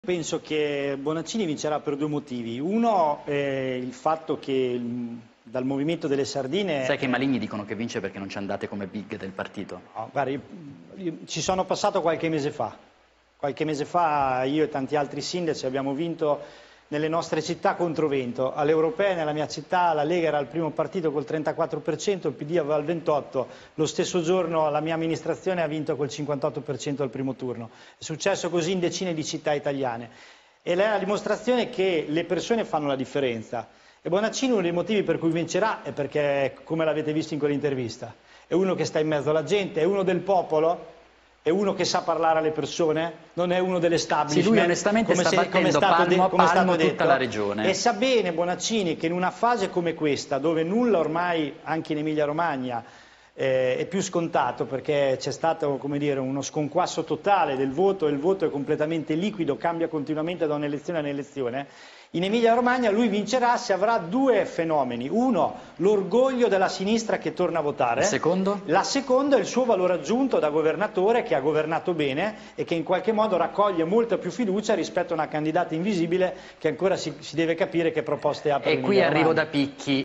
Penso che Bonaccini vincerà per due motivi. Uno è il fatto che dal Movimento delle Sardine... Sai che i maligni dicono che vince perché non ci andate come big del partito? No, guarda, ci sono passato qualche mese fa. Qualche mese fa io e tanti altri sindaci abbiamo vinto nelle nostre città contro vento. Alle europee nella mia città la Lega era il primo partito col 34%, il PD aveva il 28%, lo stesso giorno la mia amministrazione ha vinto col 58% al primo turno. È successo così in decine di città italiane e è la dimostrazione che le persone fanno la differenza. E Bonaccini uno dei motivi per cui vincerà è perché, come l'avete visto in quell'intervista, è uno che sta in mezzo alla gente, è uno del popolo, è uno che sa parlare alle persone, non è uno dell'establishment. Sì, lui onestamente sta battendo palmo a palmo tutta la regione. E sa bene Bonaccini che in una fase come questa, dove nulla ormai, anche in Emilia Romagna, è più scontato perché c'è stato, come dire, uno sconquasso totale del voto e il voto è completamente liquido, cambia continuamente da un'elezione a un'elezione. In Emilia Romagna lui vincerà se avrà due fenomeni. Uno, l'orgoglio della sinistra che torna a votare. Il secondo? La seconda è il suo valore aggiunto da governatore che ha governato bene e che in qualche modo raccoglie molta più fiducia rispetto a una candidata invisibile che ancora si deve capire che proposte ha per E qui l'Emilia arrivo Romagna. da picchi.